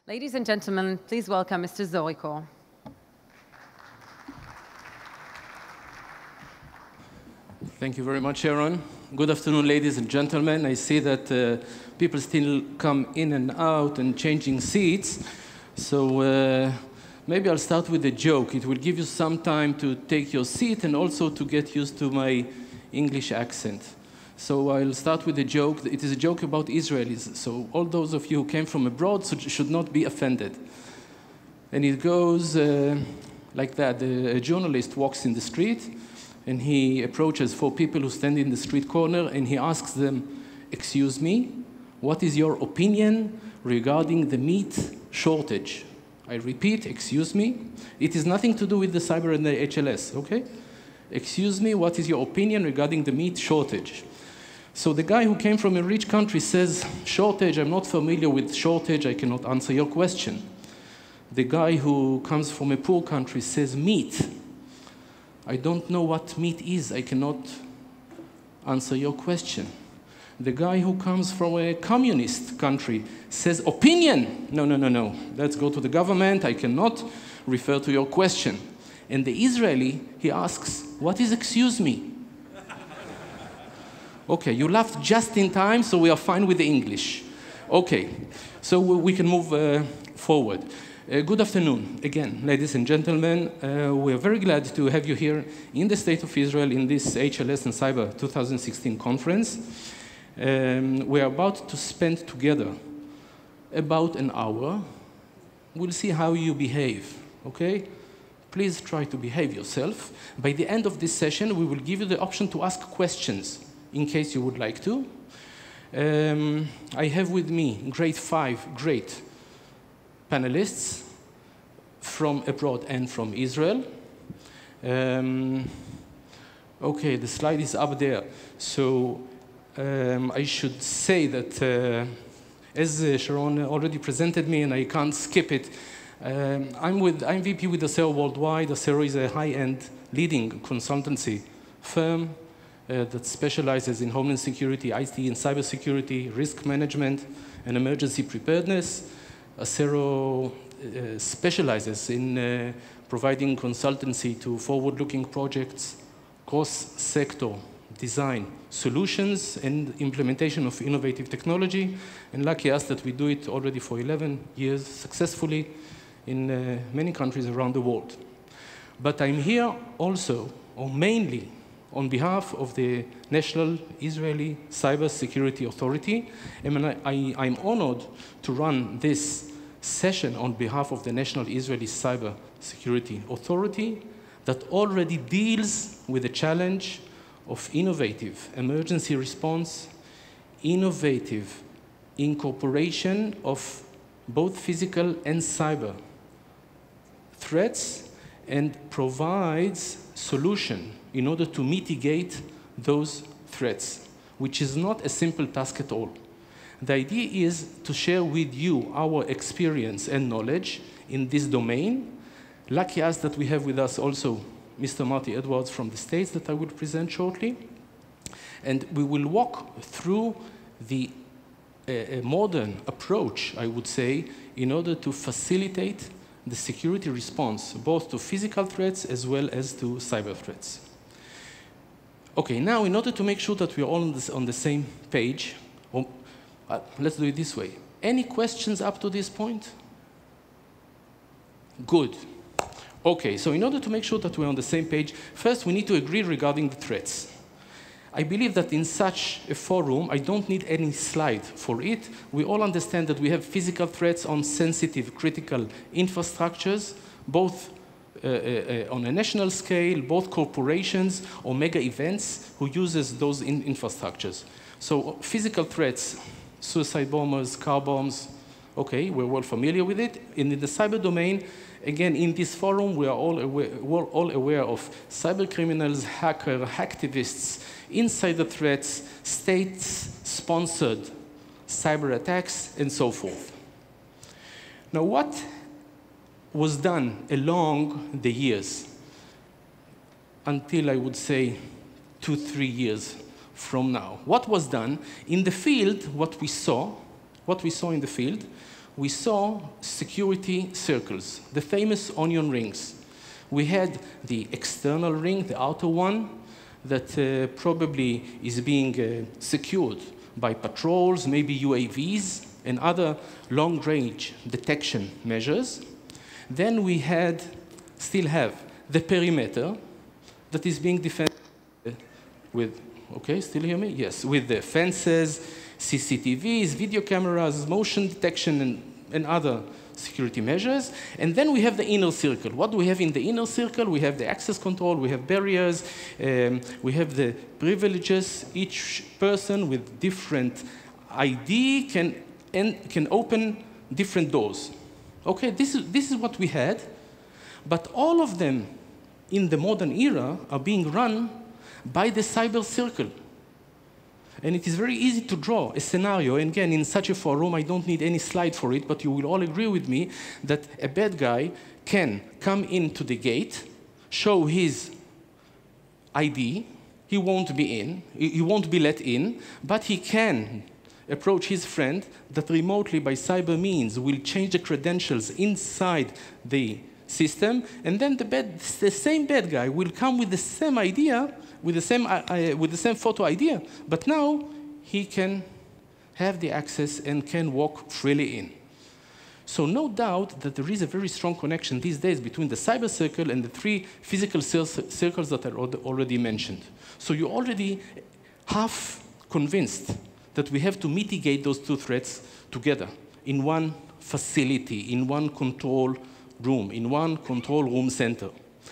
Ladies and gentlemen, please welcome Mr. Zoriko. Thank you very much, Sharon. Good afternoon, ladies and gentlemen. I see that people still come in and out and changing seats. So maybe I'll start with a joke. It will give you some time to take your seat and also to get used to my English accent. So I'll start with a joke. It is a joke about Israelis. So all those of you who came from abroad should not be offended. And it goes like that. A journalist walks in the street, and he approaches 4 people who stand in the street corner, and he asks them, "Excuse me, what is your opinion regarding the meat shortage?" I repeat, excuse me. It is nothing to do with the cyber and the HLS, okay? Excuse me, what is your opinion regarding the meat shortage? So the guy who came from a rich country says, "Shortage, I'm not familiar with shortage, I cannot answer your question." The guy who comes from a poor country says, "Meat. I don't know what meat is, I cannot answer your question." The guy who comes from a communist country says, "Opinion. No, no, no, no. Let's go to the government, I cannot refer to your question." And the Israeli, he asks, "What is excuse me?" Okay, you laughed just in time, so we are fine with the English. Okay, so we can move forward. Good afternoon, again, ladies and gentlemen. We are very glad to have you here in the State of Israel in this HLS and Cyber 2016 conference. We are about to spend together about an hour. We'll see how you behave, okay? Please try to behave yourself. By the end of this session, we will give you the option to ask questions, in case you would like to. I have with me grade 5 great panelists from abroad and from Israel. Okay, the slide is up there. So I should say that as Sharon already presented me, and I can't skip it, I'm VP with Acero Worldwide. Acero is a high-end leading consultancy firm that specializes in homeland security, IT and cybersecurity, risk management, and emergency preparedness. Acero specializes in providing consultancy to forward-looking projects, cross-sector design solutions, and implementation of innovative technology. And lucky us that we do it already for 11 years successfully in many countries around the world. But I'm here also, or mainly, on behalf of the National Israeli Cybersecurity Authority, and I'm honored to run this session on behalf of the National Israeli Cybersecurity Authority that already deals with the challenge of innovative emergency response, innovative incorporation of both physical and cyber threats, and provides solution in order to mitigate those threats, which is not a simple task at all. The idea is to share with you our experience and knowledge in this domain. Lucky us that we have with us also Mr. Marty Edwards from the States that I will present shortly. And we will walk through the modern approach, I would say, in order to facilitate the security response, both to physical threats as well as to cyber threats. Okay, now in order to make sure that we're all on the same page, let's do it this way. Any questions up to this point? Good. Okay, so in order to make sure that we're on the same page, first we need to agree regarding the threats. I believe that in such a forum, I don't need any slide for it. We all understand that we have physical threats on sensitive, critical infrastructures, both on a national scale, both corporations or mega events who uses those infrastructures. So physical threats, suicide bombers, car bombs, okay, we're well familiar with it. In the cyber domain, again, in this forum, we're all aware of cyber criminals, hacktivists, insider threats, state-sponsored cyber attacks, and so forth. Now, what was done along the years until, I would say, 2-3 years from now? What was done in the field? What we saw in the field we saw security circles, the famous onion rings. We had the external ring, the outer one, that probably is being secured by patrols, maybe UAVs, and other long-range detection measures. Then we still have the perimeter that is being defended with, okay, still hear me? Yes, with the fences, CCTVs, video cameras, motion detection, and other security measures. And then we have the inner circle. What do we have in the inner circle? We have the access control, we have barriers, we have the privileges. Each person with different ID can open different doors. Okay, this is what we had, but all of them in the modern era are being run by the cyber circle. And it is very easy to draw a scenario, and again, in such a forum, I don't need any slide for it, but you will all agree with me that a bad guy can come into the gate, show his ID, he won't be let in, but he can approach his friend that remotely by cyber means will change the credentials inside the system, and then the same bad guy will come with the same idea, with the same photo idea, but now he can have the access and can walk freely in. So no doubt that there is a very strong connection these days between the cyber circle and the three physical circles that I already mentioned. So you're already half convinced that we have to mitigate those two threats together in one facility, in one control room, in one control room center.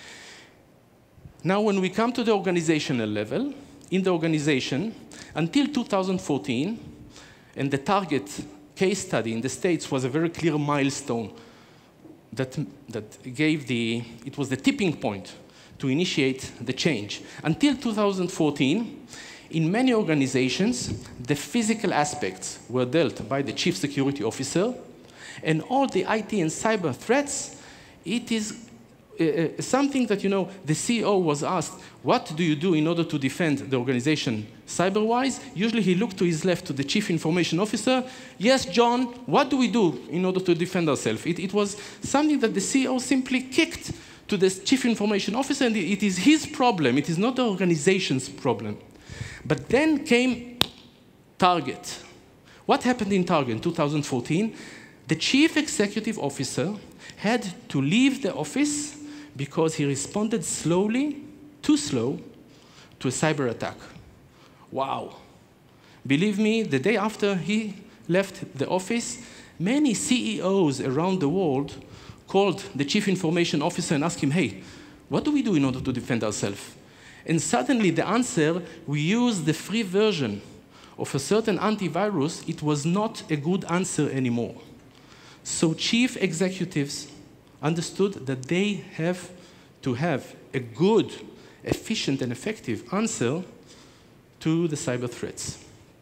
Now, when we come to the organizational level, in the organization, until 2014, and the target case study in the States was a very clear milestone that it was the tipping point to initiate the change. Until 2014, in many organizations, the physical aspects were dealt by the chief security officer, and all the IT and cyber threats, it is something that, the CEO was asked, what do you do in order to defend the organization cyber-wise? Usually he looked to his left to the chief information officer. Yes, John, what do we do in order to defend ourselves? It was something that the CEO simply kicked to the chief information officer, and it is his problem. It is not the organization's problem. But then came Target. What happened in Target in 2014? The chief executive officer had to leave the office because he responded slowly, too slow, to a cyber attack. Wow. Believe me, the day after he left the office, many CEOs around the world called the chief information officer and asked him, hey, what do we do in order to defend ourselves? And suddenly the answer, we use the free version of a certain antivirus. It was not a good answer anymore. So chief executives understood that they have to have a good, efficient, and effective answer to the cyber threats.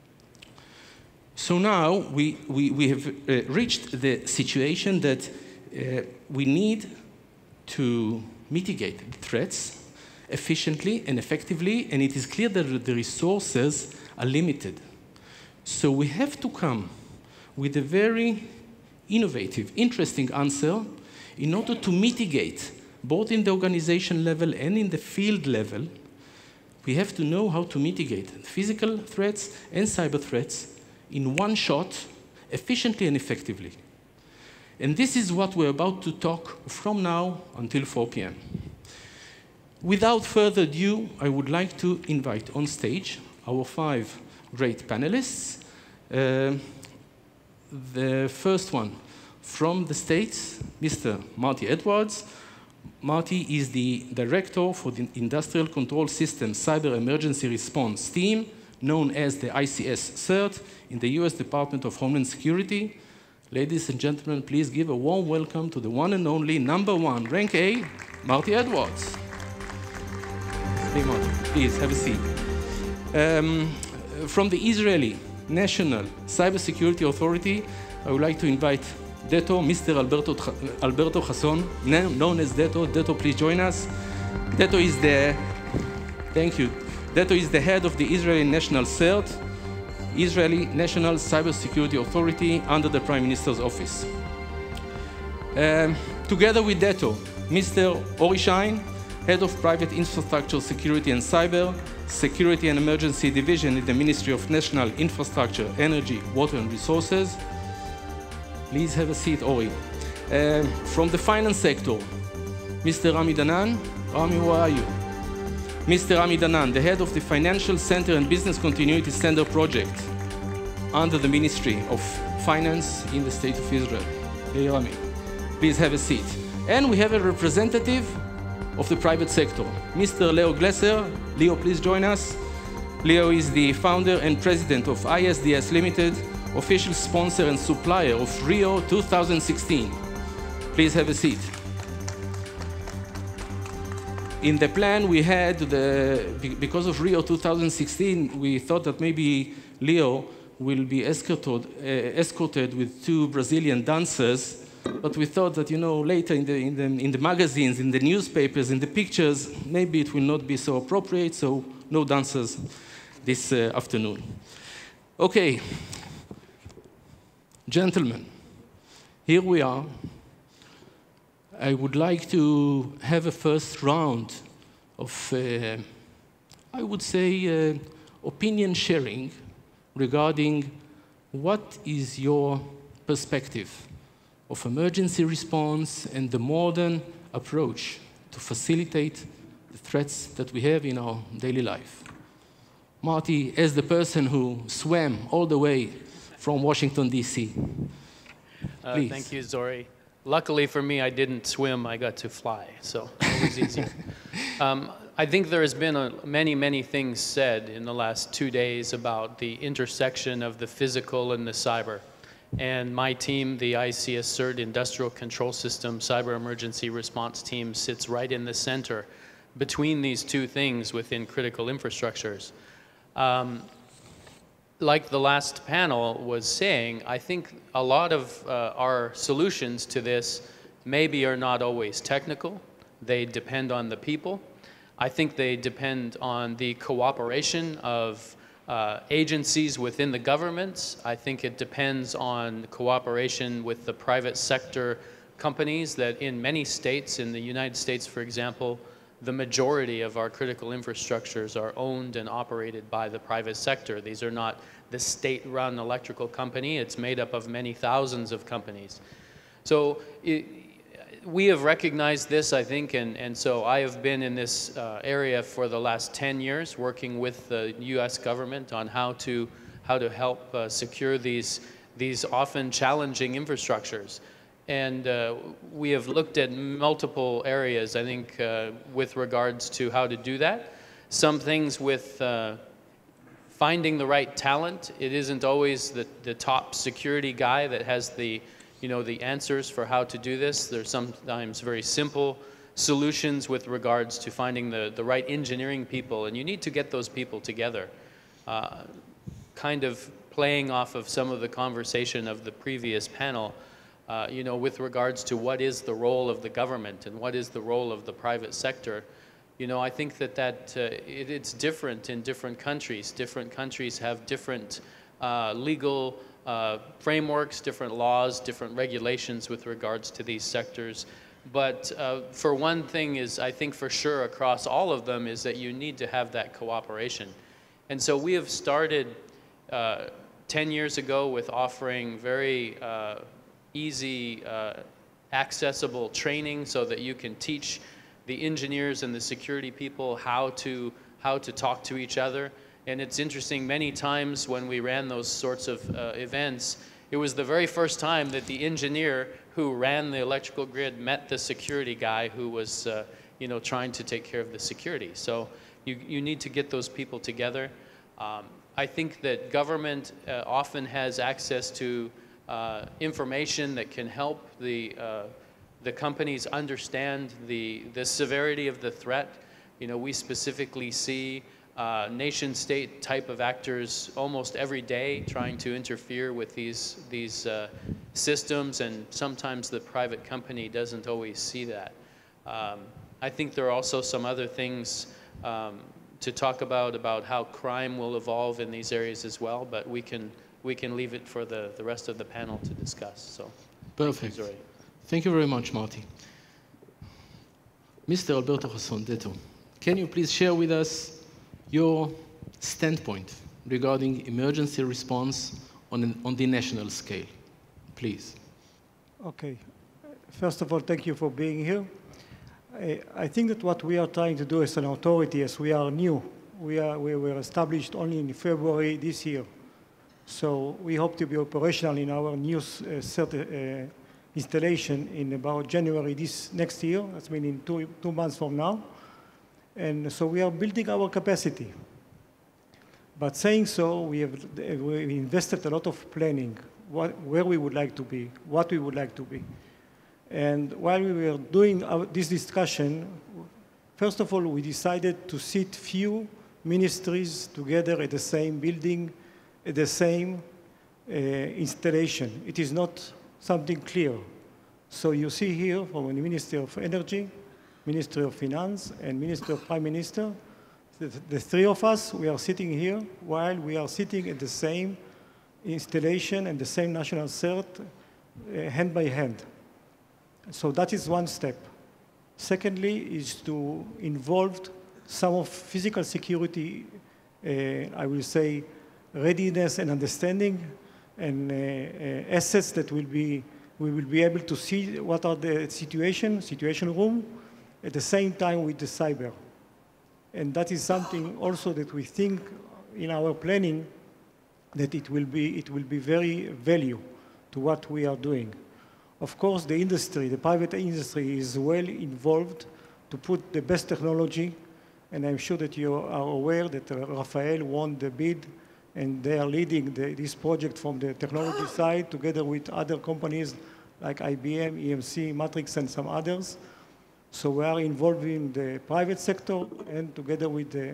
So now we have reached the situation that we need to mitigate the threats efficiently and effectively, and it is clear that the resources are limited. So we have to come with a very innovative, interesting answer in order to mitigate, both in the organization level and in the field level. We have to know how to mitigate physical threats and cyber threats in one shot, efficiently and effectively. And this is what we're about to talk from now until 4 p.m. Without further ado, I would like to invite on stage our 5 great panelists. The first one, from the States, Mr. Marty Edwards. Marty is the director for the Industrial Control Systems Cyber Emergency Response Team, known as the ICS CERT, in the US Department of Homeland Security. Ladies and gentlemen, please give a warm welcome to the one and only #1, rank A, Marty Edwards. Hey, Marty, please have a seat. From the Israeli National Cybersecurity Authority, I would like to invite Deto, Mr. Alberto Chasson, known as Deto. Deto, please join us. Deto is the, thank you. Deto is the head of the Israeli National CERT. Israeli National Cybersecurity Authority under the Prime Minister's office. Together with DETO, Mr. Ori Shine, Head of Private Infrastructure Security and Cyber, Security and Emergency Division in the Ministry of National Infrastructure, Energy, Water and Resources. Please have a seat, Ori. From the finance sector, Mr. Rami Danan. Rami, where are you? Mr. Rami Danan, the head of the Financial Center and Business Continuity Center project under the Ministry of Finance in the State of Israel. Hey, Rami, please have a seat. And we have a representative of the private sector, Mr. Leo Glesser. Leo, please join us. Leo is the founder and president of ISDS Limited, official sponsor and supplier of Rio 2016. Please have a seat. In the plan we had, because of Rio 2016, we thought that maybe Leo will be escorted with 2 Brazilian dancers, but we thought that, you know, later in the magazines, in the newspapers, in the pictures, maybe it will not be so appropriate, so no dancers this afternoon. Okay, gentlemen, here we are. I would like to have a first round of, I would say, opinion sharing regarding what is your perspective of emergency response and the modern approach to facilitate the threats that we have in our daily life. Marty, as the person who swam all the way from Washington, D.C., please. Thank you, Zori. Luckily for me, I didn't swim, I got to fly, so it was easier. I think there has been many things said in the last 2 days about the intersection of the physical and the cyber. And my team, the ICS CERT Industrial Control System Cyber Emergency Response Team, sits right in the center between these two things within critical infrastructures. Like the last panel was saying, I think a lot of our solutions to this maybe are not always technical. They depend on the people. I think they depend on the cooperation of agencies within the governments. I think it depends on cooperation with the private sector companies that in many states, in the United States, for example, the majority of our critical infrastructures are owned and operated by the private sector. These are not the state-run electrical company. It's made up of many thousands of companies. So we have recognized this, I think, and so I have been in this area for the last 10 years, working with the U.S. government on how to help secure these often challenging infrastructures. And we have looked at multiple areas, I think, with regards to how to do that. Some things with finding the right talent. It isn't always the top security guy that has the answers for how to do this. There's sometimes very simple solutions with regards to finding the right engineering people, and you need to get those people together. Kind of playing off of some of the conversation of the previous panel, with regards to what is the role of the government and what is the role of the private sector. I think that it's different in different countries. Different countries have different legal frameworks, different laws, different regulations with regards to these sectors. But for one thing is, I think for sure across all of them, is that you need to have that cooperation. And so we have started 10 years ago with offering very easy, accessible training so that you can teach the engineers and the security people how to talk to each other. And it's interesting, many times when we ran those sorts of events, it was the very first time that the engineer who ran the electrical grid met the security guy who was trying to take care of the security. So you need to get those people together. I think that government often has access to information that can help the companies understand the severity of the threat. We specifically see nation-state type of actors almost every day trying to interfere with these systems, and sometimes the private company doesn't always see that. I think there are also some other things to talk about how crime will evolve in these areas as well, but we can leave it for the rest of the panel to discuss. So, perfect. Thank you very much, Marty. Mr. Alberto Rassondetto, can you please share with us your standpoint regarding emergency response on the national scale, please? Okay. First of all, thank you for being here. I think that what we are trying to do as an authority, as we are new, we were established only in February this year. So we hope to be operational in our new CERT installation in about January this next year. That's meaning two months from now. And so we are building our capacity. But saying so, we invested a lot of planning, where we would like to be, what we would like to be. And while we were doing this discussion, first of all, we decided to sit few ministries together at the same building, at the same installation. It is not something clear. So you see here from the Ministry of Energy, Ministry of Finance, and Ministry of Prime Minister, the three of us, we are sitting here while we are sitting at the same installation and the same national CERT, hand by hand. So that is one step. Secondly is to involve some of physical security, I will say, readiness and understanding, and assets that we will be able to see what are the situation room, at the same time with the cyber. And that is something also that we think in our planning that it will be very value to what we are doing. Of course, the industry, the private industry is well involved to put the best technology, and I'm sure that you are aware that Rafael won the bid, and they are leading this project from the technology side together with other companies like IBM, EMC, Matrix, and some others. So we are involving the private sector and together with the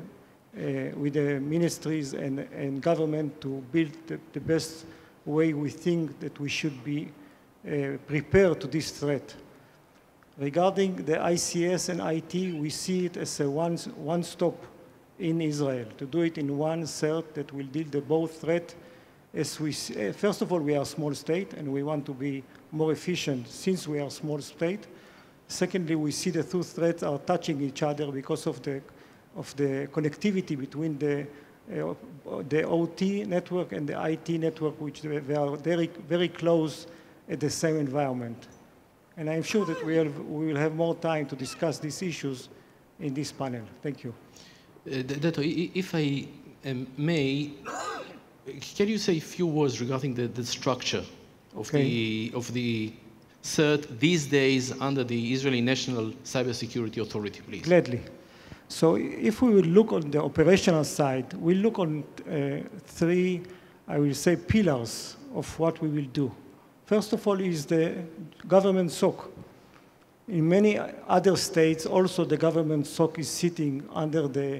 ministries and government to build the best way we think that we should be prepared to this threat. Regarding the ICS and IT, we see it as a one-stop in Israel, to do it in one CERT that will deal the both threat. First of all, we are a small state, and we want to be more efficient since we are a small state. Secondly, we see the two threats are touching each other because of the connectivity between the OT network and the IT network, which they are very, very close at the same environment. And I'm sure that we will have more time to discuss these issues in this panel. Thank you. Dato, if I may, can you say a few words regarding the structure of the CERT these days under the Israeli National Cybersecurity Authority, please? Gladly. So if we will look on the operational side, we look on three, I will say, pillars of what we will do. First of all is the government SOC. In many other states, also the government SOC is sitting under the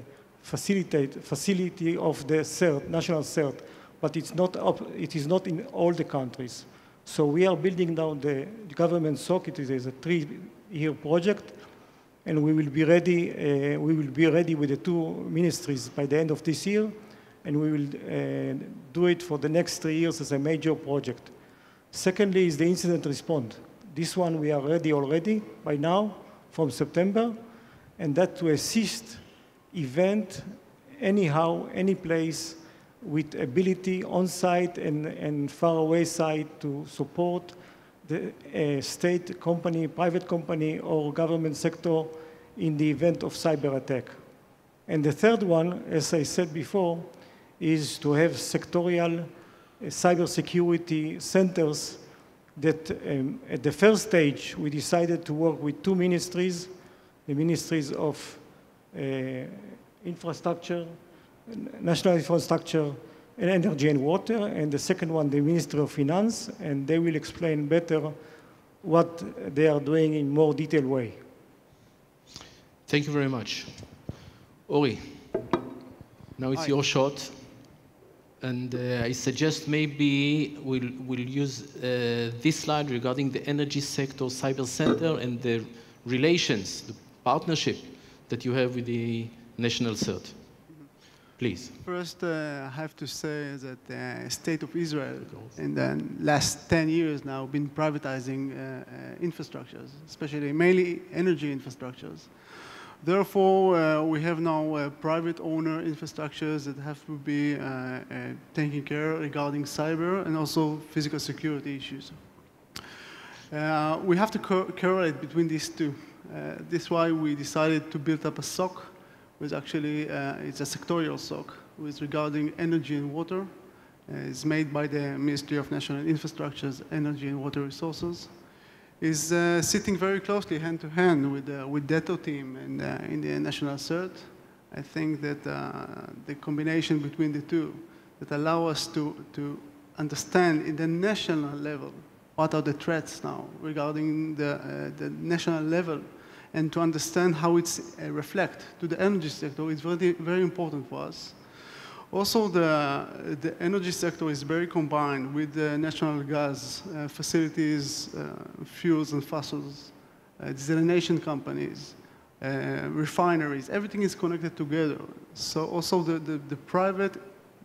facility of the CERT, national CERT, but it is not in all the countries. So we are building down the government SOC. It is a 3-year project, and we will be ready. We will be ready with the two ministries by the end of this year, and we will do it for the next 3 years as a major project. Secondly is the incident response. This one we are ready already by now from September, and that to assist event anyhow, any place with ability on-site and far-away site to support the state company, private company, or government sector in the event of cyber attack. And the third one, as I said before, is to have sectorial cybersecurity centers that at the first stage, we decided to work with two ministries, the ministries of infrastructure, national infrastructure, and energy and water, and the second one, the Ministry of Finance, and they will explain better what they are doing in more detailed way. Thank you very much. Ori, now it's your shot. And I suggest maybe we'll use this slide regarding the energy sector cyber center and the relations, the partnership that you have with the national CERT. Please. First, I have to say that the state of Israel in the last 10 years now been privatizing infrastructures, especially mainly energy infrastructures. Therefore, we have now private owner infrastructures that have to be taken care regarding cyber and also physical security issues. We have to correlate between these two. This is why we decided to build up a SOC, which actually it's a sectorial SOC, with regarding energy and water. It's made by the Ministry of National Infrastructures, Energy and Water Resources. Is sitting very closely hand to hand with DETO team and in the national CERT. I think that the combination between the two that allow us to understand in the national level what are the threats now regarding the national level, and to understand how it's reflect to the energy sector is very, very important for us. Also, the energy sector is very combined with the natural gas facilities, fuels and fossils, desalination companies, refineries. Everything is connected together. So also the private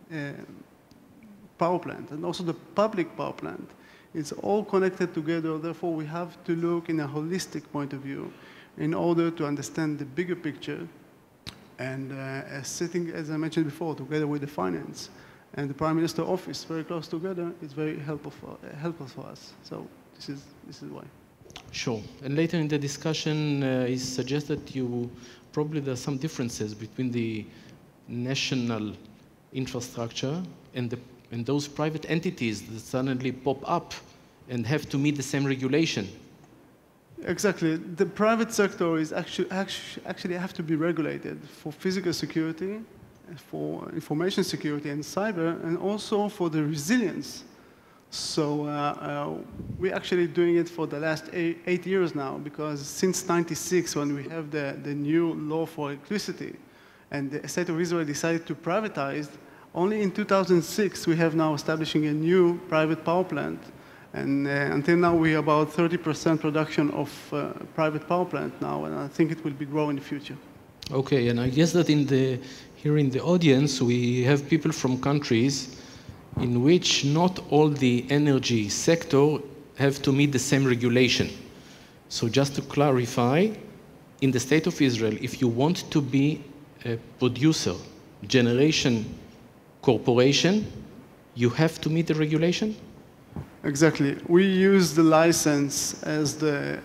power plant and also the public power plant, it's all connected together. Therefore, we have to look in a holistic point of view in order to understand the bigger picture. And sitting, as I mentioned before, together with the finance and the Prime Minister's office, very close together, is very helpful for us. So this is why. Sure. And later in the discussion, it suggested probably there are some differences between the national infrastructure and those private entities that suddenly pop up and have to meet the same regulation. Exactly. The private sector is actually have to be regulated for physical security, for information security and cyber, and also for the resilience. So we're actually doing it for the last 8 years now, because since '96, when we have the new law for electricity, and the state of Israel decided to privatize, only in 2006 we have now establishing a new private power plant. And until now, we're about 30% production of private power plant now, and I think it will be growing in the future. Okay, and I guess that here in the audience, we have people from countries in which not all the energy sector have to meet the same regulation. So just to clarify, in the state of Israel, if you want to be a producer, generation corporation, you have to meet the regulation? Exactly. We use the license as the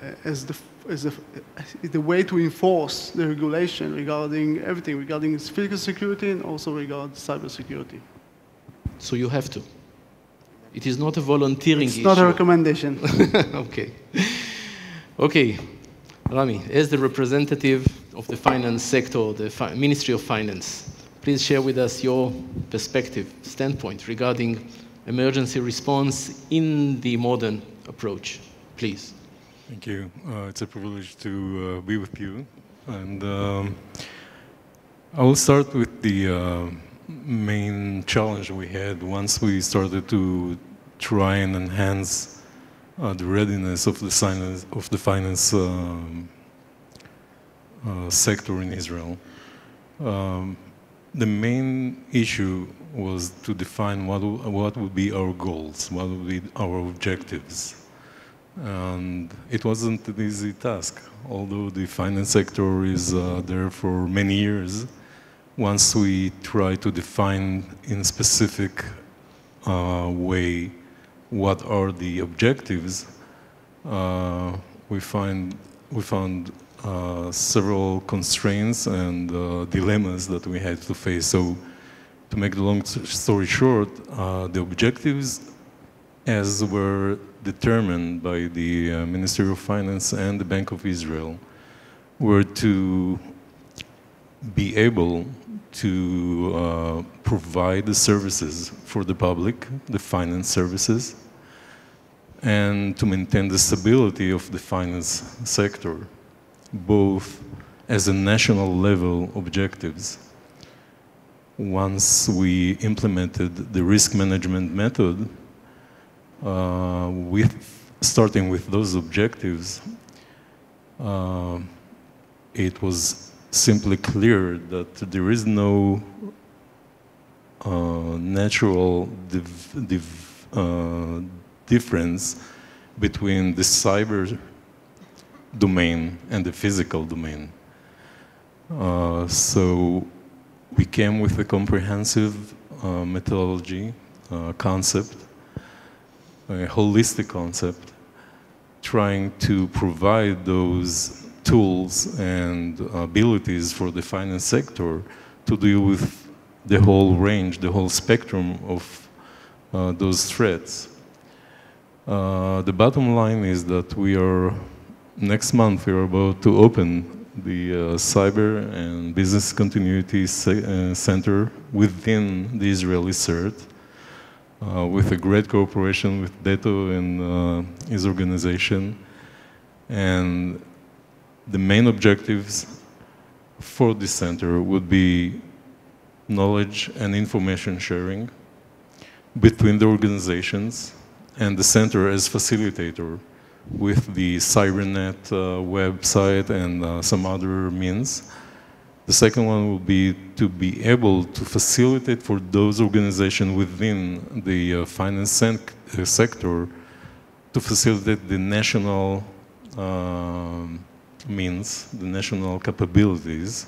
way to enforce the regulation regarding everything, regarding physical security and also regarding cyber security. So you have to. It is not a volunteering issue. It's not a recommendation. Okay. Okay. Rami, as the representative of the finance sector, the Ministry of Finance, please share with us your perspective, standpoint regarding emergency response in the modern approach, please. Thank you. It's a privilege to be with you. And I will start with the main challenge we had once we started to try and enhance the readiness of the finance sector in Israel. The main issue was to define what would be our goals, what would be our objectives. And it wasn't an easy task, although the finance sector is there for many years. Once we try to define in specific way what are the objectives, we found several constraints and dilemmas that we had to face. So, to make the long story short, the objectives, as were determined by the Ministry of Finance and the Bank of Israel, were to be able to provide the services for the public, the finance services, and to maintain the stability of the finance sector, both as a national level objectives. Once we implemented the risk management method, starting with those objectives, it was simply clear that there is no natural difference between the cyber domain and the physical domain. So we came with a comprehensive methodology, concept, a holistic concept, trying to provide those tools and abilities for the finance sector to deal with the whole range, the whole spectrum of those threats. The bottom line is that next month we are about to open the Cyber and Business Continuity Center within the Israeli CERT, with a great cooperation with Beto and his organization. And the main objectives for this center would be knowledge and information sharing between the organizations and the center as facilitator with the CyberNet website and some other means. The second one will be to be able to facilitate for those organizations within the finance sector to facilitate the national means, the national capabilities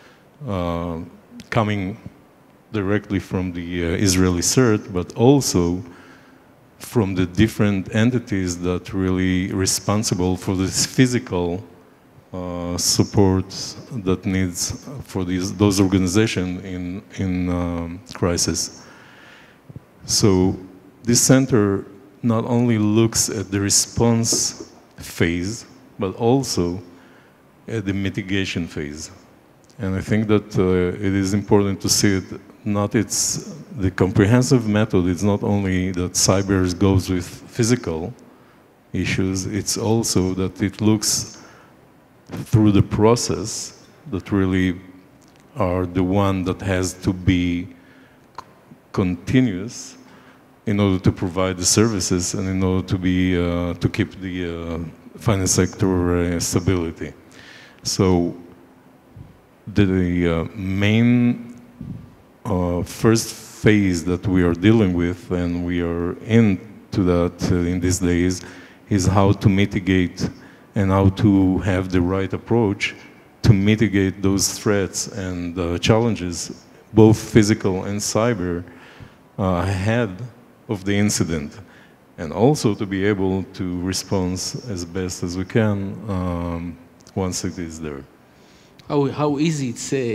coming directly from the Israeli CERT, but also from the different entities that really responsible for this physical support that needs for those organizations in crisis. So this center not only looks at the response phase, but also at the mitigation phase. And I think that it is important to see it, the comprehensive method is not only that cyber goes with physical issues, it's also that it looks through the process that really are the one that has to be continuous in order to provide the services and in order to be to keep the finance sector stability. So the main first phase that we are dealing with, and we are into that in these days, is how to mitigate and how to have the right approach to mitigate those threats and challenges, both physical and cyber, ahead of the incident, and also to be able to respond as best as we can once it is there. How easy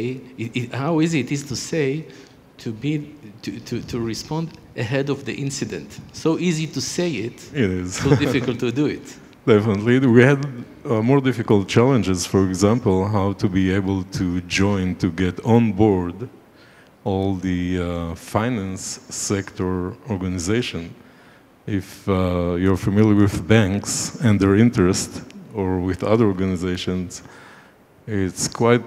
it is to say to respond ahead of the incident. So easy to say it. It is. So difficult to do it. Definitely. We had more difficult challenges, for example, how to be able to get on board all the finance sector organization. If you're familiar with banks and their interest, or with other organizations, it's quite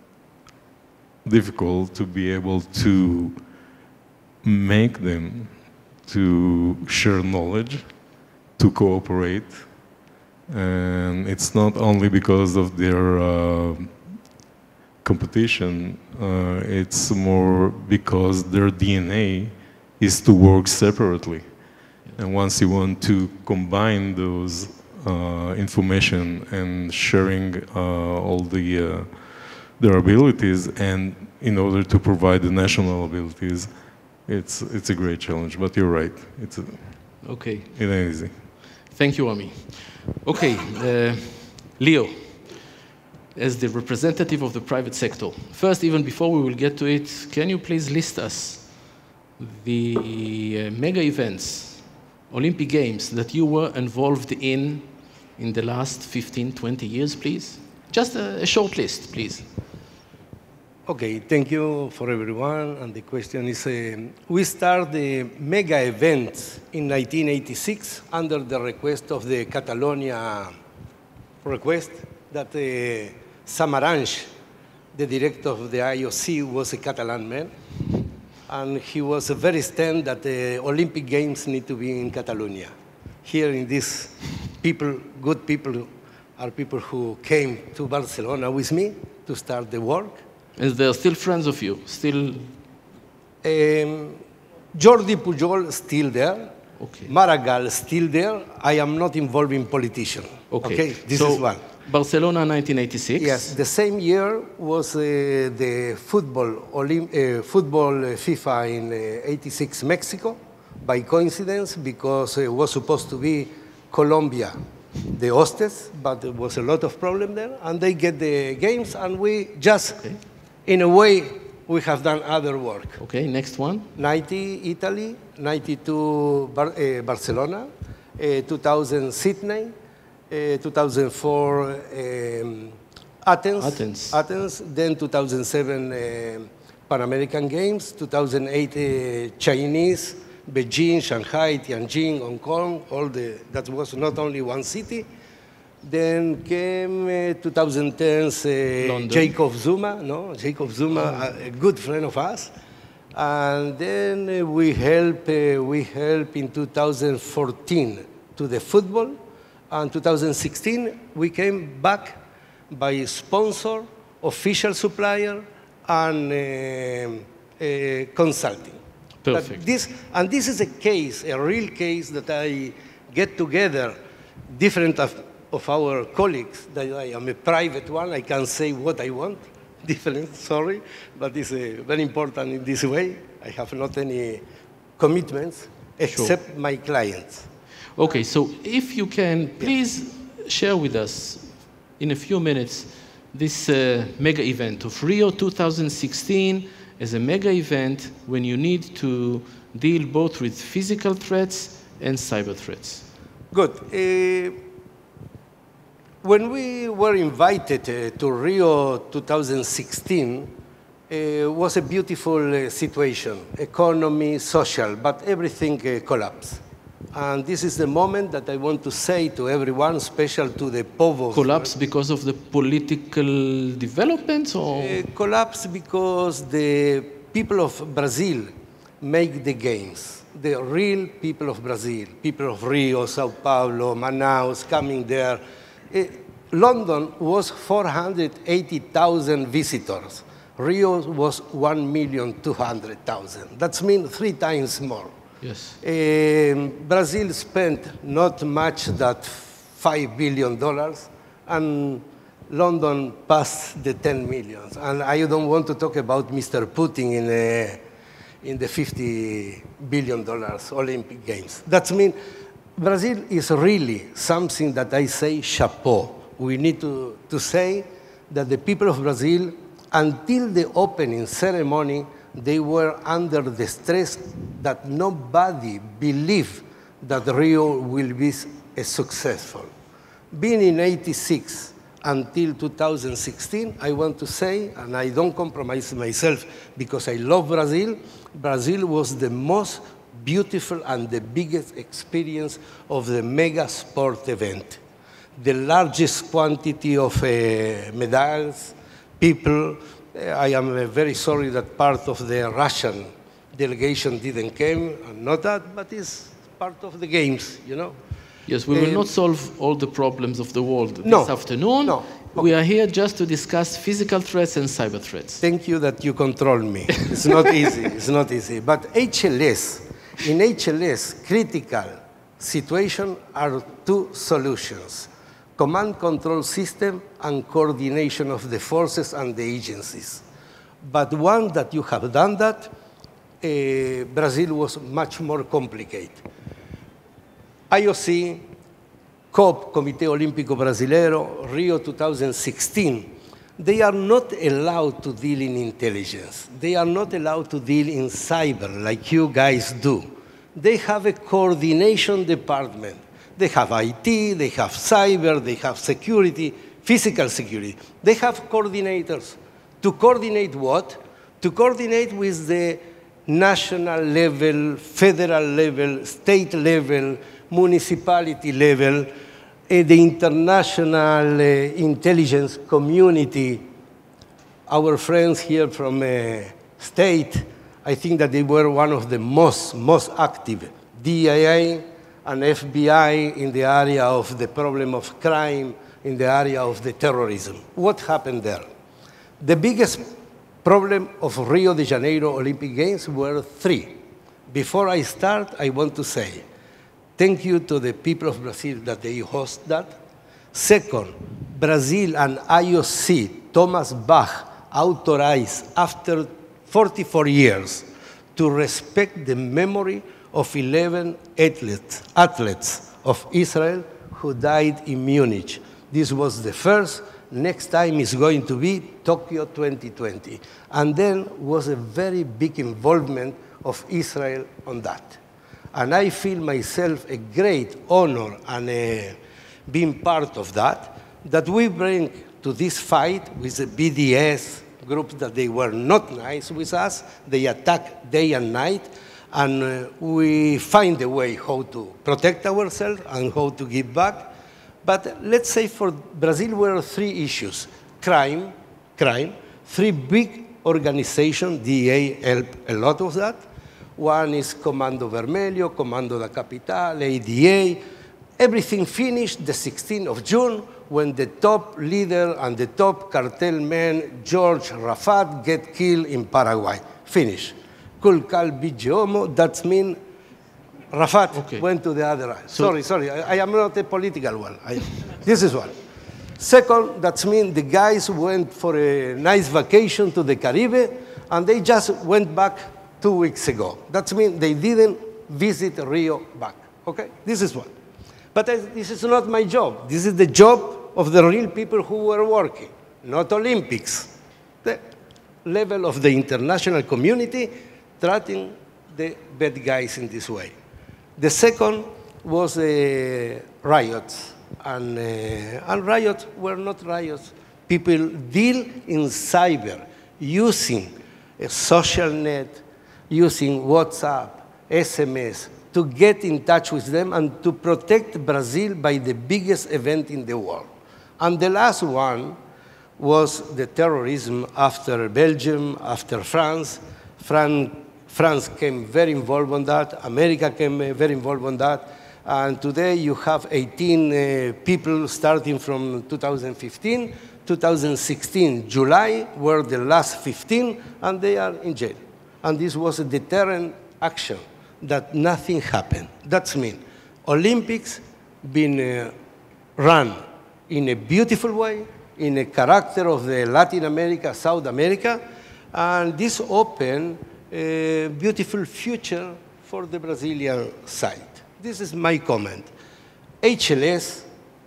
difficult to be able to make them to share knowledge, to cooperate. And it's not only because of their competition, it's more because their DNA is to work separately. And once you want to combine those information and sharing all their abilities, and in order to provide the national abilities, it's a great challenge. But you're right, okay. It ain't easy. Thank you, Ami. Okay, Leo, as the representative of the private sector, first, even before we will get to it, can you please list us the mega events, Olympic Games, that you were involved in the last 15, 20 years, please? Just a short list, please. Okay, thank you for everyone. And the question is, we started the mega event in 1986 under the request of the Catalonia request that Samaranch, the director of the IOC, was a Catalan man. And he was very stand that the Olympic Games need to be in Catalonia. Here in this people, good people, are people who came to Barcelona with me to start the work. And they're still friends of you, still Jordi Pujol still there. Okay. Maragall still there. I am not involved in politician. Okay. This So, is one. Barcelona 1986. Yes, the same year was the football FIFA in '86 Mexico, by coincidence, because it was supposed to be Colombia, the hostess, but there was a lot of problem there, and they get the games, and we just, in a way, we have done other work. Okay, next one. 90 Italy, 92 Barcelona, 2000 Sydney, 2004 Athens, then 2007 Pan American Games, 2008 Chinese, Beijing, Shanghai, Tianjin, Hong Kong, that was not only one city. Then came 2010's Jacob Zuma, a good friend of us. And then we help in 2014 to the football. And 2016, we came back by sponsor, official supplier, and consulting. Perfect. This is a case, a real case that I get together different of our colleagues. That I am a private one. I can say what I want. Different, sorry, but it's very important in this way. I have not any commitments except my clients. Okay, so if you can, please share with us in a few minutes this mega event of Rio 2016 as a mega event when you need to deal both with physical threats and cyber threats. Good. When we were invited to Rio 2016, it was a beautiful situation, economy, social, but everything collapsed. And this is the moment that I want to say to everyone, special to the povos. Collapse because of the political developments, or? Collapse because the people of Brazil make the games. The real people of Brazil, people of Rio, Sao Paulo, Manaus, coming there. London was 480,000 visitors. Rio was 1,200,000. That means 3 times more. Yes. Brazil spent not much, that $5 billion, and London passed the 10 million. And I don't want to talk about Mr. Putin in the $50 billion Olympic Games. That means Brazil is really something that I say chapeau. We need to say that the people of Brazil, until the opening ceremony, they were under the stress that nobody believed that Rio will be successful. Being in '86 until 2016, I want to say, and I don't compromise myself because I love Brazil, Brazil was the most beautiful and the biggest experience of the mega sport event. The largest quantity of medals, people. I am very sorry that part of the Russian delegation didn't come, and not that, but it's part of the games, you know. Yes, we will not solve all the problems of the world this afternoon. No. Okay. We are here just to discuss physical threats and cyber threats. Thank you that you control me. It's not easy. It's not easy. But HLS, in HLS, critical situation are 2 solutions: command control system and coordination of the forces and the agencies. But once that you have done that, Brazil was much more complicated. IOC, COP, Comité Olímpico Brasileiro, Rio 2016, they are not allowed to deal in intelligence. They are not allowed to deal in cyber like you guys do. They have a coordination department. They have IT, they have cyber, they have security, physical security. They have coordinators. To coordinate what? To coordinate with the national level, federal level, state level, municipality level, the international intelligence community. Our friends here from state, I think that they were one of the most active. DIA and FBI in the area of the problem of crime, in the area of the terrorism. What happened there? The biggest Problem of Rio de Janeiro Olympic Games were three. Before I start, I want to say thank you to the people of Brazil that they host that. Second, Brazil and IOC, Thomas Bach, authorized after 44 years to respect the memory of 11 athletes of Israel who died in Munich. This was the first. Next time is going to be Tokyo 2020. And then was a very big involvement of Israel on that. And I feel myself a great honor and being part of that, that we bring to this fight with the BDS groups that they were not nice with us. They attack day and night. And we find a way how to protect ourselves and how to give back. But let's say for Brazil were three issues. Crime, three big organizations, DEA helped a lot of that. One is Comando Vermelho, Comando da Capital, ADA. Everything finished the 16th of June when the top leader and the top cartel man, George Rafat, get killed in Paraguay. Finish. Kulkal Bijomo, that means Rafat went to the other eye. Sorry, I am not a political one. This is one. Second, that means the guys went for a nice vacation to the Caribbean, and they just went back 2 weeks ago. That means they didn't visit Rio back. Okay? This is one. But this is not my job. This is the job of the real people who were working, not Olympics. The level of the international community treating the bad guys in this way. The second was riots. And riots were not riots. People deal in cyber using a social net, using WhatsApp, SMS, to get in touch with them and to protect Brazil by the biggest event in the world. And the last one was the terrorism after Belgium, after France. France came very involved on that. America came very involved on that. And today you have 18 people starting from 2015. 2016, July, were the last 15, and they are in jail. And this was a deterrent action that nothing happened. That's mean Olympics been run in a beautiful way, in a character of the Latin America, South America, and this opened a beautiful future for the Brazilian side. This is my comment. HLS,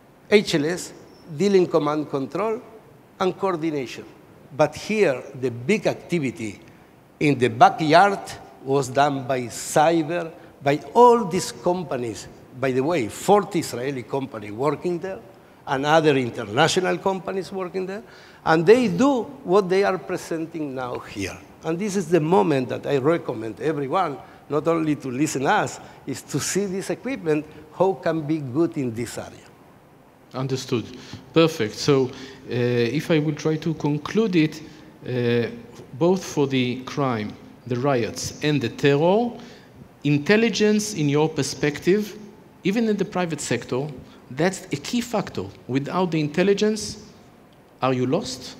dealing command control and coordination. But here, the big activity in the backyard was done by cyber, by all these companies. By the way, 40 Israeli companies working there, and other international companies working there, and they do what they are presenting now here. And this is the moment that I recommend everyone, not only to listen to us, is to see this equipment, how can be good in this area. Understood. Perfect. So if I will try to conclude it, both for the crime, the riots, and the terror, intelligence in your perspective, even in the private sector, that's a key factor. Without the intelligence, are you lost?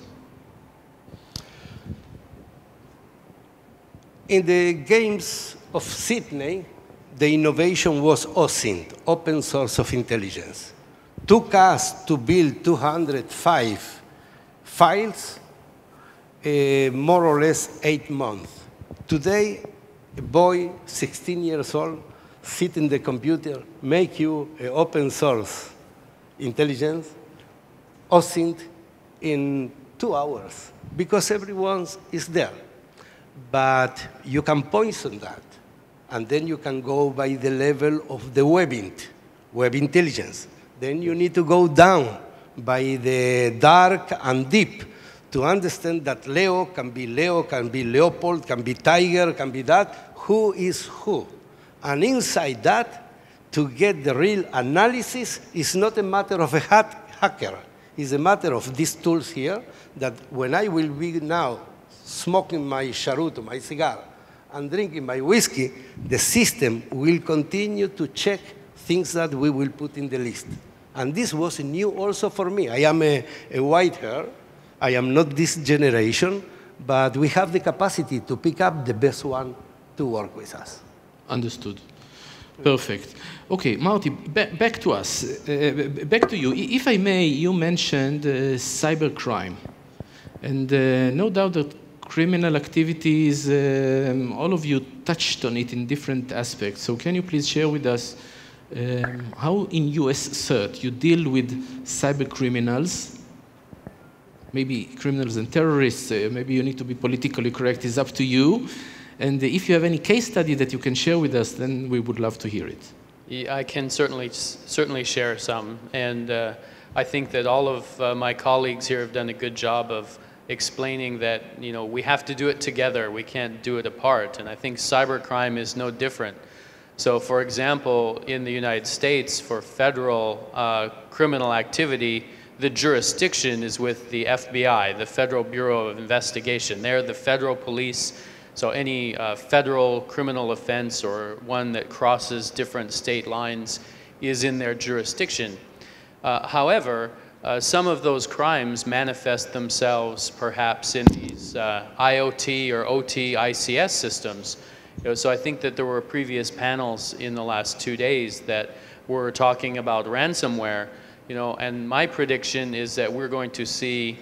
In the Games of Sydney, the innovation was OSINT, Open Source of Intelligence. Took us to build 205 files, more or less 8 months. Today, a boy, 16 years old, sit in the computer, make you an open source intelligence, OSINT, in 2 hours, because everyone is there. But you can poison that, and then you can go by the level of the web intelligence. Then you need to go down by the dark and deep to understand that Leo, can be Leopold, can be Tiger, can be that. Who is who? And inside that, to get the real analysis is not a matter of a hacker. It's a matter of these tools here that when I will be now smoking my charuto, my cigar, and drinking my whiskey, the system will continue to check things that we will put in the list. And this was new also for me. I am a white hair. I am not this generation. but we have the capacity to pick up the best one to work with us. Understood. Perfect. Okay, Marty, back to us. Back to you. If I may, you mentioned cybercrime. And no doubt that criminal activities, all of you touched on it in different aspects. So can you please share with us how in US CERT you deal with cyber criminals, maybe criminals and terrorists, maybe you need to be politically correct, it's up to you. And if you have any case study that you can share with us, then we would love to hear it. Yeah, I can certainly share some. And I think that all of my colleagues here have done a good job of explaining that, you know, we have to do it together. We can't do it apart. And I think cybercrime is no different. So, for example, in the United States, for federal criminal activity, the jurisdiction is with the FBI, the Federal Bureau of Investigation. They're the federal police. So any federal criminal offense or one that crosses different state lines is in their jurisdiction. However, some of those crimes manifest themselves perhaps in these IoT or OT ICS systems. You know, so I think that there were previous panels in the last 2 days that were talking about ransomware, you know, and my prediction is that we're going to see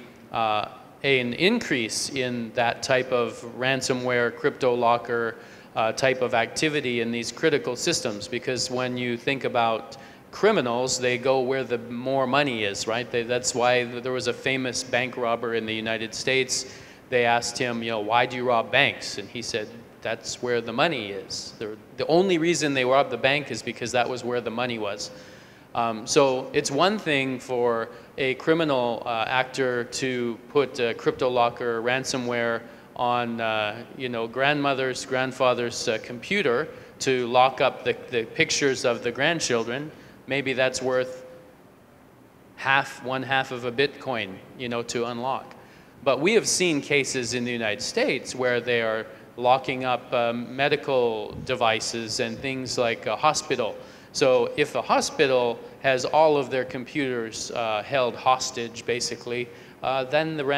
an increase in that type of ransomware, crypto locker type of activity in these critical systems, because when you think about criminals, they go where the more money is, right? That's why there was a famous bank robber in the United States. They asked him, you know, why do you rob banks? And he said, that's where the money is. The only reason they robbed the bank is because that was where the money was. So it's one thing for a criminal actor to put crypto locker ransomware on, you know, grandmother's, grandfather's computer to lock up the pictures of the grandchildren. Maybe that's worth one half of a Bitcoin, you know, to unlock. But we have seen cases in the United States where they are locking up medical devices and things like a hospital. So if a hospital has all of their computers held hostage, basically, then the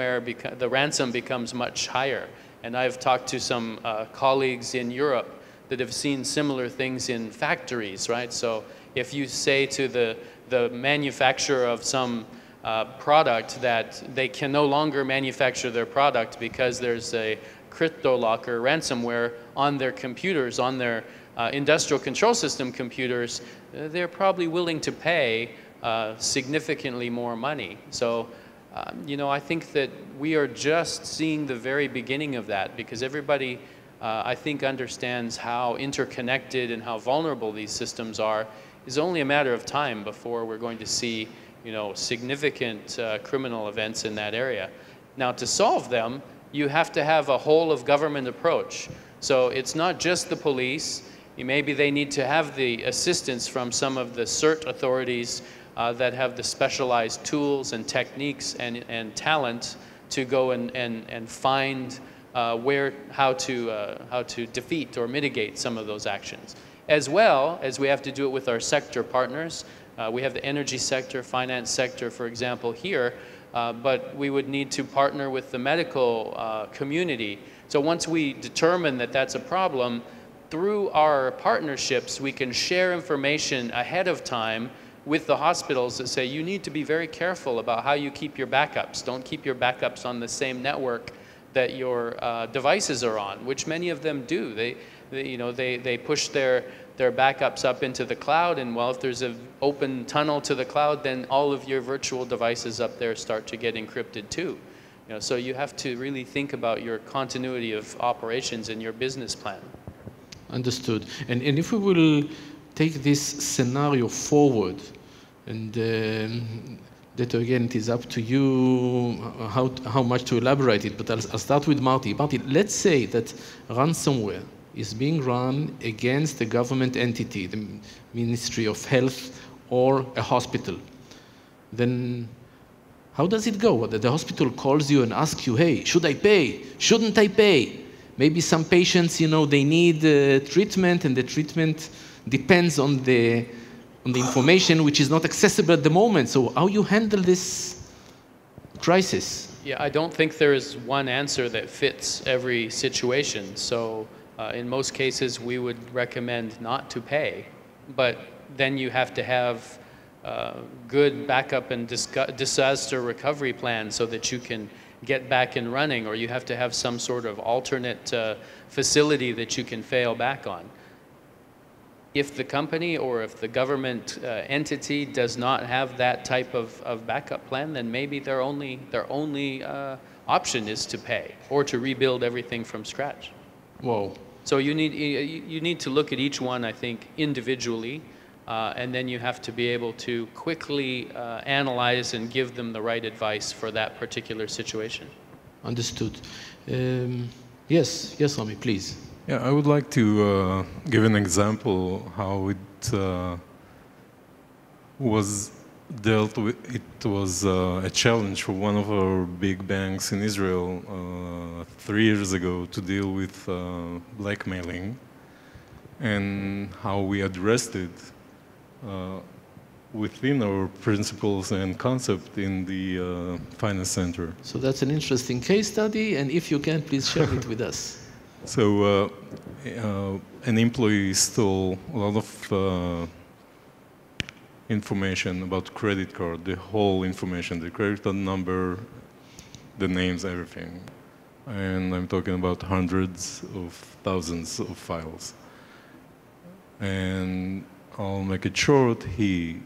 ransom becomes much higher. And I've talked to some colleagues in Europe that have seen similar things in factories, right? So if you say to the manufacturer of some product that they can no longer manufacture their product because there's a crypto locker ransomware on their computers, on their industrial control system computers, they're probably willing to pay significantly more money. So, you know, I think that we are just seeing the very beginning of that, because everybody, I think, understands how interconnected and how vulnerable these systems are. It's only a matter of time before we're going to see, you know, significant criminal events in that area. Now, to solve them, you have to have a whole of government approach. So it's not just the police. Maybe they need to have the assistance from some of the CERT authorities that have the specialized tools and techniques and talent to go and find how to defeat or mitigate some of those actions. As well as we have to do it with our sector partners. We have the energy sector, finance sector, for example, here. But we would need to partner with the medical community. So once we determine that that's a problem, through our partnerships, we can share information ahead of time with the hospitals that say, you need to be very careful about how you keep your backups. Don't keep your backups on the same network that your devices are on, which many of them do. They push their backups up into the cloud, and well, if there's an open tunnel to the cloud, then all of your virtual devices up there start to get encrypted too. You know, so you have to really think about your continuity of operations in your business plan. Understood. And if we will take this scenario forward, and that again, it is up to you how much to elaborate it, but I'll start with Marty. Marty, let's say that ransomware is being run against a government entity, the Ministry of Health or a hospital. Then how does it go? The hospital calls you and asks you, hey, should I pay? Shouldn't I pay? Maybe some patients, you know, they need treatment, and the treatment depends on the information which is not accessible at the moment. So how you handle this crisis? Yeah, I don't think there is one answer that fits every situation. So in most cases, we would recommend not to pay, but then you have to have good backup and disaster recovery plan so that you can get back and running, or you have to have some sort of alternate facility that you can fail back on. If the company or if the government entity does not have that type of backup plan, then maybe their only option is to pay or to rebuild everything from scratch. Whoa. So you need to look at each one, I think, individually, and then you have to be able to quickly analyze and give them the right advice for that particular situation. Understood. Yes, Rami, please. Yeah, I would like to give an example how it was dealt with. It was a challenge for one of our big banks in Israel 3 years ago to deal with blackmailing, and how we addressed it within our principles and concept in the finance center. So that's an interesting case study, and if you can, please share it with us. So an employee stole a lot of information about credit card, the whole information, the credit card number, the names, everything. And I'm talking about hundreds of thousands of files. And I'll make it short, he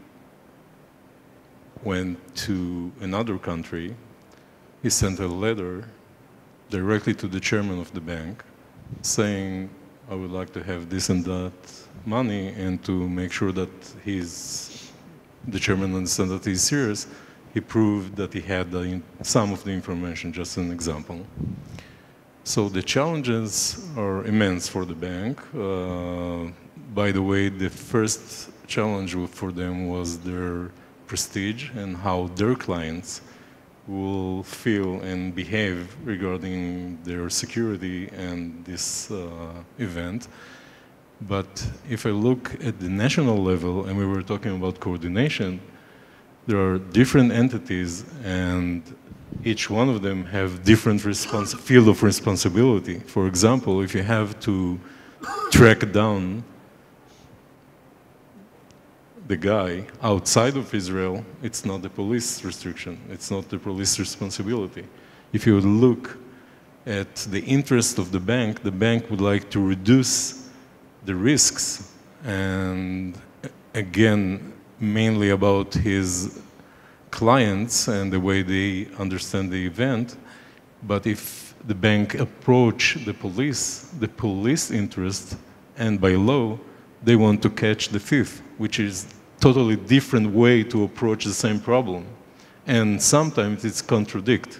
went to another country. He sent a letter directly to the chairman of the bank saying, I would like to have this and that money, and to make sure that the chairman understands that he's serious, he proved that he had some of the information, just an example. So the challenges are immense for the bank. By the way, the first challenge for them was their prestige and how their clients will feel and behave regarding their security and this event. But if I look at the national level, and we were talking about coordination, there are different entities, and each one of them have different field of responsibility. For example, if you have to track down the guy outside of Israel, it's not the police restriction. It's not the police responsibility. If you look at the interest of the bank would like to reduce the risks, and again, mainly about his clients and the way they understand the event. But if the bank approach the police interest, and by law, they want to catch the thief, which is totally different way to approach the same problem. And sometimes it's contradict.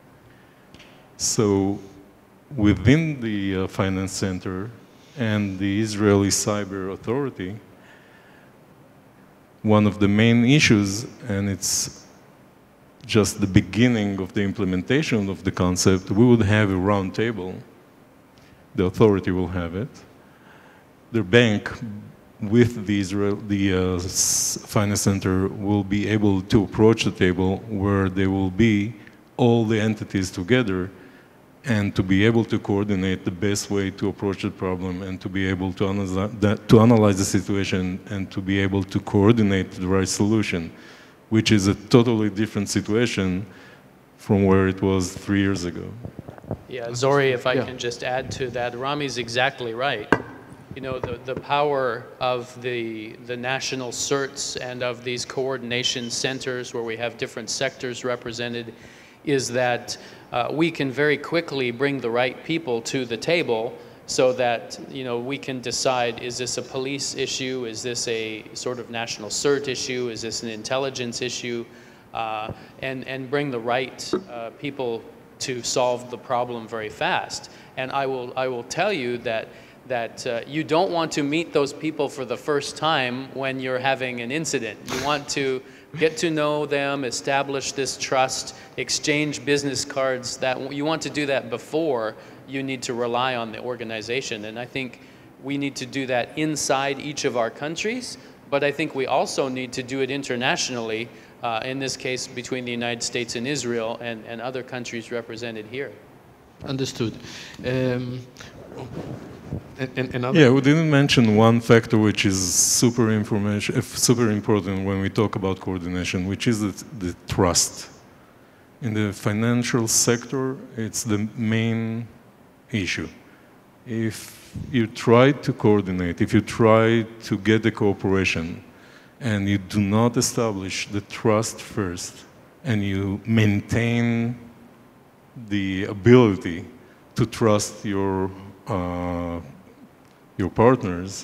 So within the finance center and the Israeli Cyber Authority, one of the main issues, and it's just the beginning of the implementation of the concept, we would have a round table. The authority will have it. The bank with the finance center will be able to approach the table where there will be all the entities together, and to be able to coordinate the best way to approach the problem, and to be able to analyze the situation, and to be able to coordinate the right solution, which is a totally different situation from where it was 3 years ago. Yeah, Zori, if I can just add to that, Rami's exactly right. You know, the power of the national CERTs and of these coordination centers where we have different sectors represented is that we can very quickly bring the right people to the table so that, you know, we can decide, is this a police issue? Is this a sort of national CERT issue? Is this an intelligence issue? And bring the right people to solve the problem very fast. And I will tell you that you don't want to meet those people for the first time when you're having an incident. You want to get to know them, establish this trust, exchange business cards. That you want to do that before you need to rely on the organization. And I think we need to do that inside each of our countries, but I think we also need to do it internationally in this case between the United States and Israel and other countries represented here. Understood. Yeah, we didn't mention one factor which is super important when we talk about coordination, which is the trust. In the financial sector, it's the main issue. If you try to coordinate, if you try to get the cooperation, and you do not establish the trust first, and you maintain the ability to trust your partners,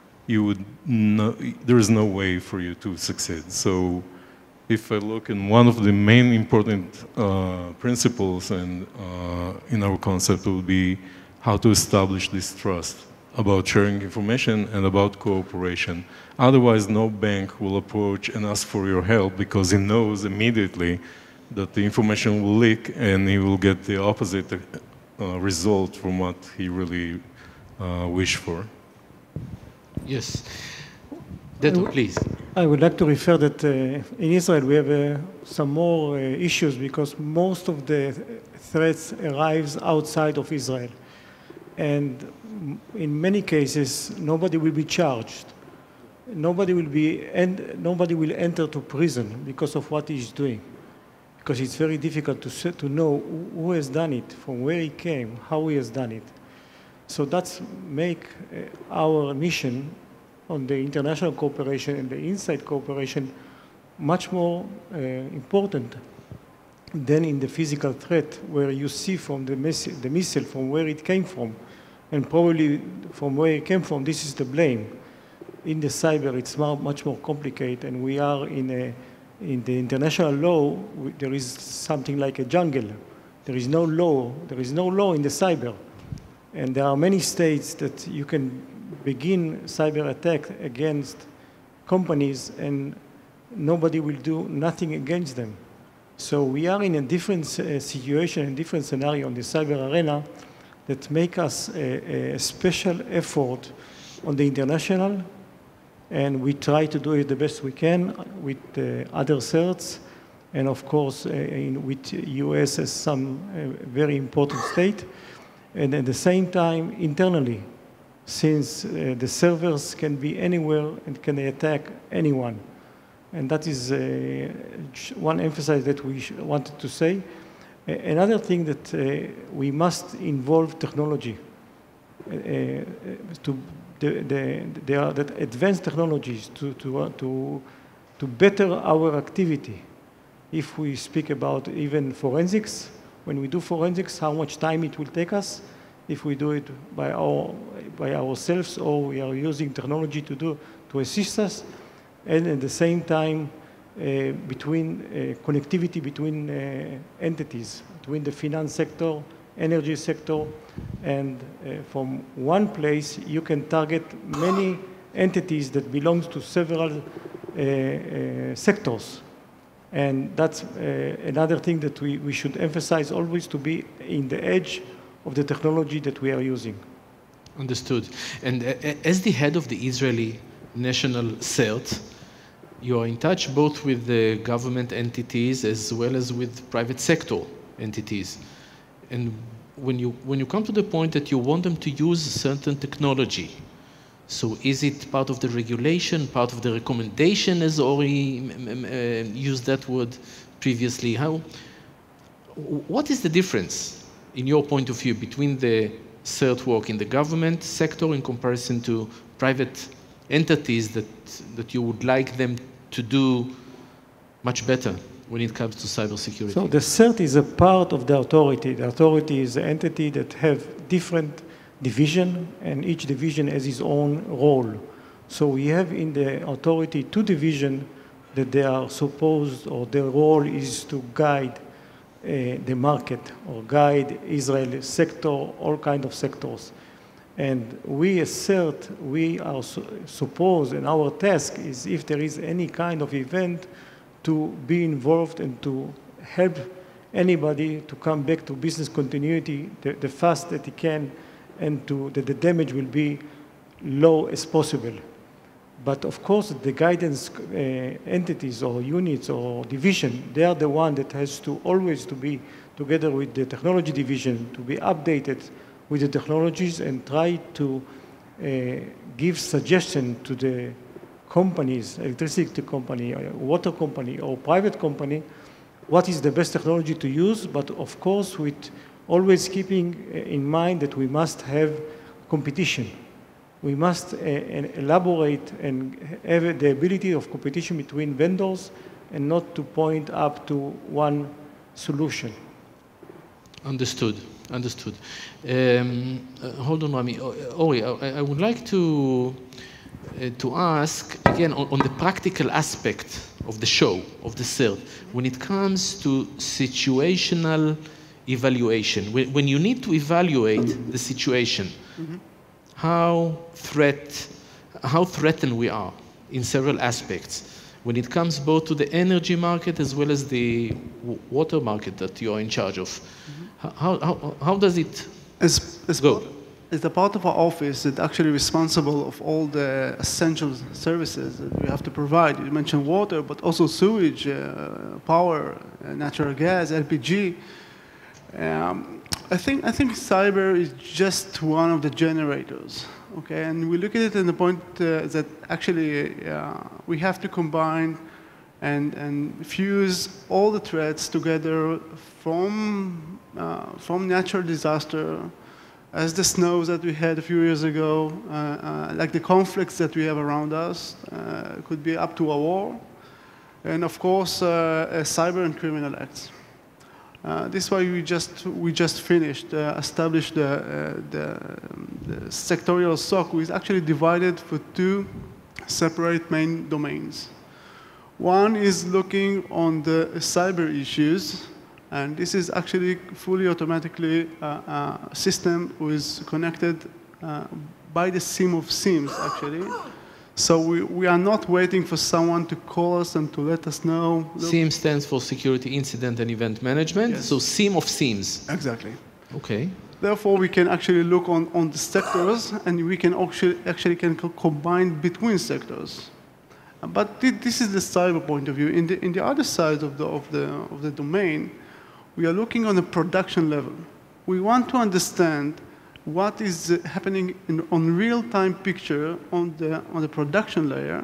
there is no way for you to succeed. So if I look in one of the main important principles and in our concept will be how to establish this trust about sharing information and about cooperation. Otherwise, no bank will approach and ask for your help because he knows immediately that the information will leak and he will get the opposite result from what he really wished for. Yes. Please. I would like to refer that in Israel we have some more issues because most of the threats arrives outside of Israel. And in many cases, nobody will be charged. Nobody will enter to prison because of what he's doing. Because it's very difficult to know who has done it, from where he came, how he has done it. So that's make our mission on the international cooperation and the inside cooperation much more important than in the physical threat, where you see from the missile from where it came from, and probably from where it came from, this is the blame. In the cyber, it's much more complicated, and we are in the international law, there is something like a jungle. There is no law. There is no law in the cyber. And there are many states that you can begin cyber attack against companies and nobody will do nothing against them. So we are in a different situation, a different scenario on the cyber arena that make us a special effort on the international, and we try to do it the best we can with other CERTs, and of course with US as some very important state, and at the same time internally, since the servers can be anywhere and can attack anyone. And that is one emphasis that we wanted to say. Another thing that we must involve technology. There are that advanced technologies to better our activity. If we speak about even forensics, when we do forensics, how much time it will take us, if we do it by ourselves or we are using technology to assist us, and at the same time connectivity between entities, between the finance sector, energy sector, and from one place you can target many entities that belong to several sectors. And that's another thing that we should emphasize always, to be in the edge of the technology that we are using. Understood. And as the head of the Israeli National CERT, you are in touch both with the government entities as well as with private sector entities. And when you come to the point that you want them to use certain technology, so is it part of the regulation, part of the recommendation, as Ori used that word previously? What is the difference, in your point of view, between the CERT work in the government sector in comparison to private entities that you would like them to do much better when it comes to cybersecurity? So the CERT is a part of the authority. The authority is an entity that have different division, and each division has its own role. So we have in the authority two divisions that they are supposed, or their role is to guide the market or guide Israel sector, all kinds of sectors. And we as CERT, we are supposed, and our task is, if there is any kind of event, to be involved and to help anybody to come back to business continuity the fast that he can, and that the damage will be low as possible. But of course, the guidance entities or units or division, they are the one that has to always to be together with the technology division, to be updated with the technologies and try to give suggestion to the companies, electricity company, or water company, or private company, what is the best technology to use, but of course with always keeping in mind that we must have competition. We must elaborate and have the ability of competition between vendors and not to point up to one solution. Understood. Understood. Hold on, Rami. Ori, I would like to ask again on the practical aspect of the show, of the CERT, when it comes to situational evaluation. When you need to evaluate the situation, how threatened we are in several aspects, when it comes both to the energy market as well as the water market that you are in charge of. How does it go? As the part of our office that's actually responsible of all the essential services that we have to provide. You mentioned water, but also sewage, power, natural gas, LPG. I think cyber is just one of the generators, okay? And we look at it in the point that actually we have to combine and fuse all the threats together from natural disaster, as the snows that we had a few years ago, like the conflicts that we have around us, could be up to a war, and of course cyber and criminal acts. This is why we just finished established the sectorial SOC, which is actually divided for two separate main domains. One is looking on the cyber issues, and this is actually fully automatically a system which is connected by the SIM of SIMs, actually. So we are not waiting for someone to call us and to let us know. SIM stands for Security Incident and Event Management, yes. So SIM of SIMs. Exactly. Okay. Therefore, we can actually look on the sectors, and we can actually combine between sectors. But this is the cyber point of view. In the other side of the domain, we are looking on the production level. We want to understand what is happening on real-time picture on the production layer,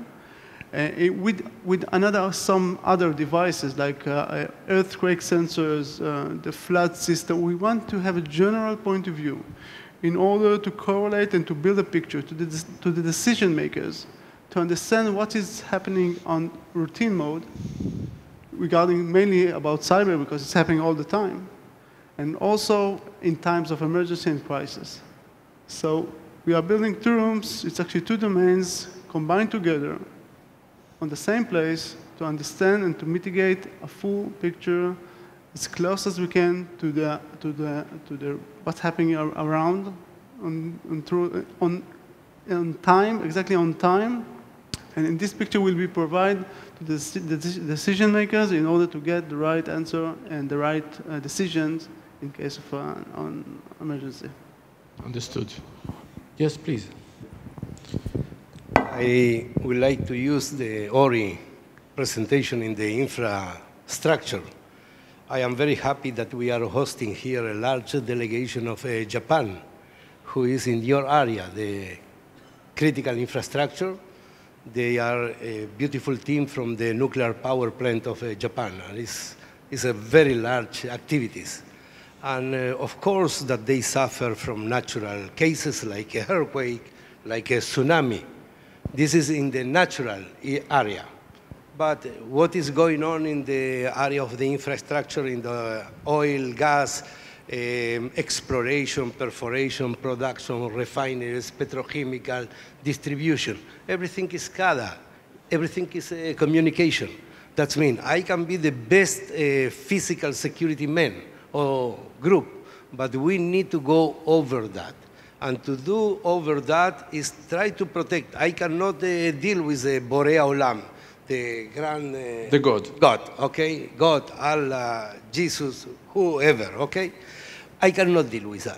with some other devices like earthquake sensors, the flood system. We want to have a general point of view in order to correlate and to build a picture to the decision makers, to understand what is happening on routine mode, regarding mainly about cyber, because it's happening all the time, and also in times of emergency and crisis. So we are building two rooms. It's actually two domains combined together on the same place to understand and to mitigate a full picture as close as we can to the what's happening around on time, exactly on time. And in this picture will be provided to the decision makers in order to get the right answer and the right decisions in case of an emergency. Understood. Yes, please. I would like to use the Ori presentation in the infrastructure. I am very happy that we are hosting here a large delegation of Japan, who is in your area, the critical infrastructure. They are a beautiful team from the nuclear power plant of Japan. And it's a very large activities. And of course that they suffer from natural cases like an earthquake, like a tsunami. This is in the natural area. But what is going on in the area of the infrastructure, in the oil, gas, exploration, perforation, production, refineries, petrochemical, distribution. Everything is SCADA. Everything is communication. That means I can be the best physical security man or group, but we need to go over that. And to do over that is try to protect. I cannot deal with the Borea Olam, the grand... the God. God, okay? God, Allah, Jesus, whoever, okay? I cannot deal with that.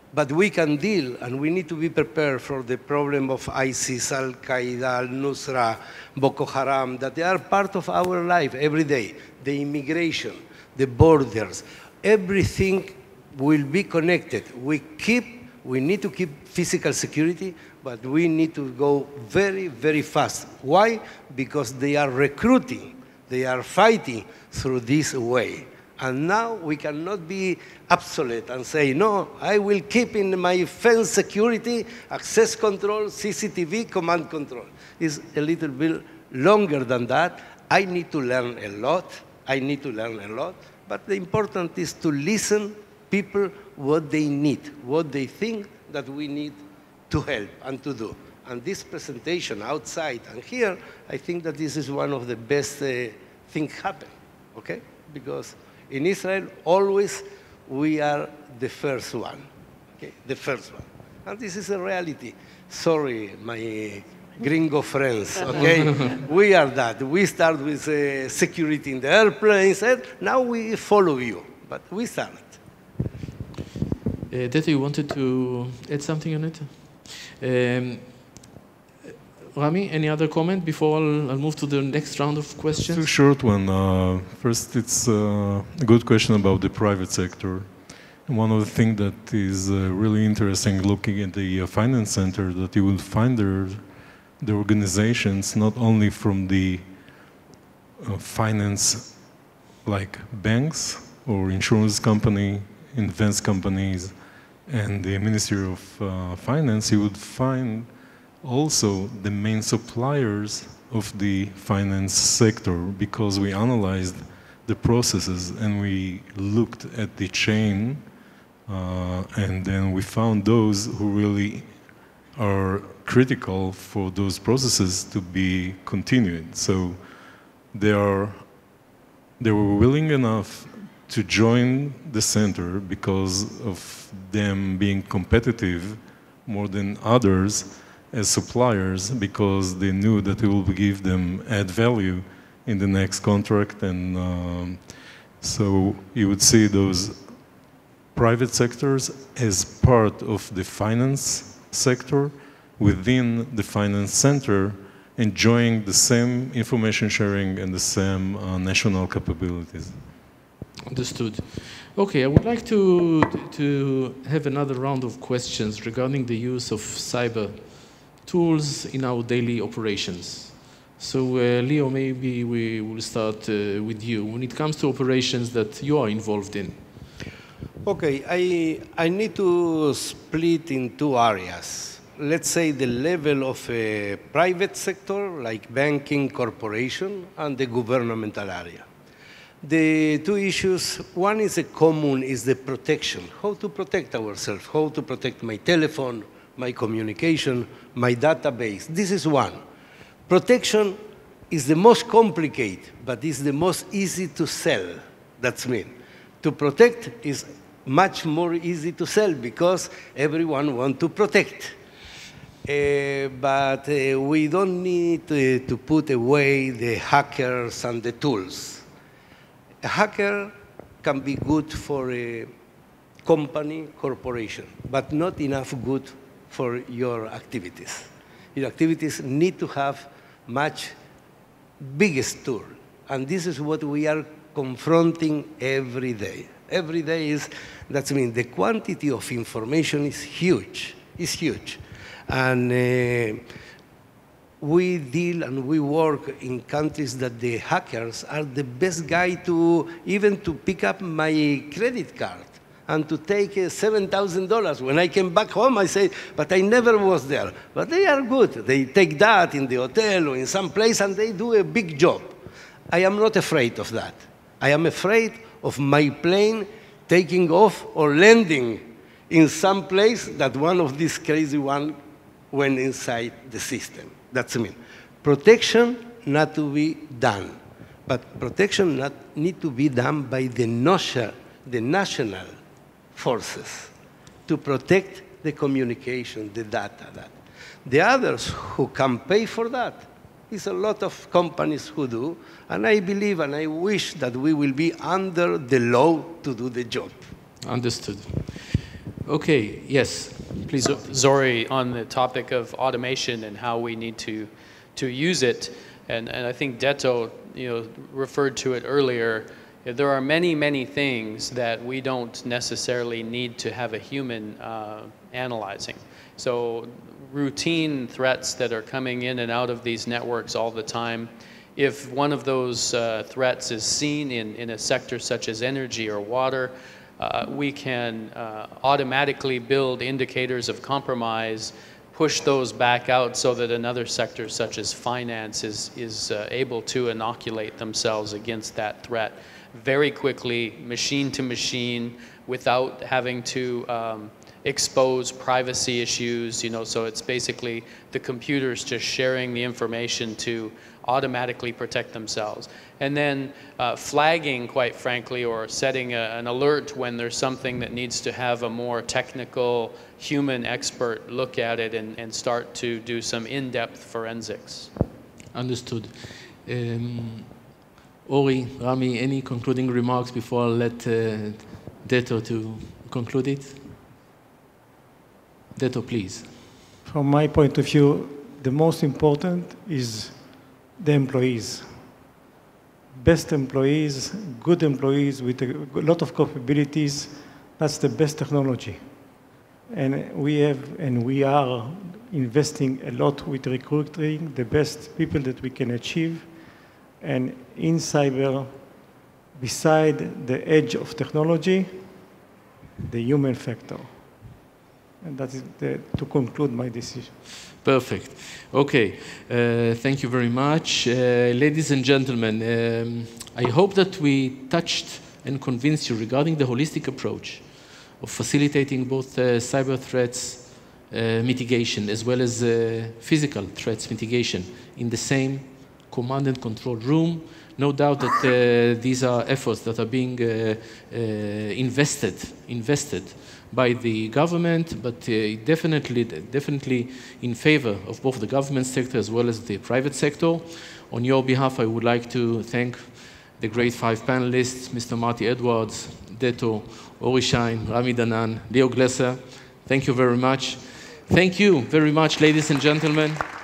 But we can deal, and we need to be prepared for the problem of ISIS, Al-Qaeda, Al-Nusra, Boko Haram, that they are part of our life every day. The immigration, the borders, everything will be connected. We need to keep physical security, but we need to go very, very fast. Why? Because they are recruiting, they are fighting through this way. And now we cannot be obsolete and say, no, I will keep in my fence security, access control, CCTV, command control. It's a little bit longer than that. I need to learn a lot. But the important is to listen people what they need, what they think that we need to help and to do. And this presentation outside and here, I think that this is one of the best things happen, okay? Because in Israel, always we are the first one, okay? The first one. And this is a reality. Sorry, my gringo friends, okay? We are that. We start with security in the airplanes, and now we follow you, but we start. Dete, you wanted to add something on it? Rami, any other comment before I'll move to the next round of questions? It's a short one. First, it's a good question about the private sector. And one of the things that is really interesting looking at the finance center, that you will find the organizations not only from the finance, like banks or insurance company, investment companies, and the Ministry of Finance, you would find also the main suppliers of the finance sector, because we analyzed the processes and we looked at the chain, and then we found those who really are critical for those processes to be continued. So they were willing enough to join the center because of them being competitive more than others as suppliers, because they knew that it will give them add value in the next contract. And so you would see those private sectors as part of the finance sector within the finance center, enjoying the same information sharing and the same national capabilities. Understood. Okay, I would like to have another round of questions regarding the use of cyber tools in our daily operations. So, Leo, maybe we will start with you. When it comes to operations that you are involved in. Okay, I need to split in two areas. Let's say the level of a private sector, like banking, corporation, and the governmental area. The two issues, one is a common, is the protection. How to protect ourselves, how to protect my telephone, my communication, my database. This is one. Protection is the most complicated, but is the most easy to sell. That's mean. To protect is much more easy to sell because everyone wants to protect. But we don't need to put away the hackers and the tools. A hacker can be good for a company, corporation, but not enough good for your activities. Your activities need to have much biggest tool. And this is what we are confronting every day. Every day that means the quantity of information is huge, And we deal and we work in countries that the hackers are the best guy to even to pick up my credit card and to take $7,000. When I came back home, I say, but I never was there. But they are good. They take that in the hotel or in some place and they do a big job. I am not afraid of that. I am afraid of my plane taking off or landing in some place that one of these crazy ones went inside the system. That's mean. Protection not to be done, but protection not need to be done by the national forces to protect the communication, the data. The others who can pay for that is a lot of companies who do, and I believe and I wish that we will be under the law to do the job. Understood. Okay, yes, please. Zori, on the topic of automation and how we need to use it, and I think Deto, referred to it earlier. There are many, many things that we don't necessarily need to have a human analyzing. So routine threats that are coming in and out of these networks all the time, if one of those threats is seen in a sector such as energy or water, we can automatically build indicators of compromise, push those back out so that another sector such as finance is able to inoculate themselves against that threat very quickly, machine to machine, without having to expose privacy issues, so it's basically the computers just sharing the information to automatically protect themselves. And then flagging, quite frankly, or setting an alert when there's something that needs to have a more technical human expert look at it and start to do some in-depth forensics. Understood. Ori, Rami, any concluding remarks before I let Deto to conclude it? Deto, please. From my point of view, the most important is the employees. Best employees, good employees with a lot of capabilities, that's the best technology. And we are investing a lot with recruiting the best people that we can achieve. And in cyber, beside the edge of technology, the human factor. And that is to conclude my decision. Perfect. Okay. Thank you very much. Ladies and gentlemen, I hope that we touched and convinced you regarding the holistic approach of facilitating both cyber threats mitigation as well as physical threats mitigation in the same command and control room. No doubt that these are efforts that are being invested by the government, but definitely in favor of both the government sector as well as the private sector. On your behalf, I would like to thank the great 5 panelists, Mr. Marty Edwards, Deto, Ori Schein, Rami Danan, Leo Glesser. Thank you very much. Thank you very much, ladies and gentlemen.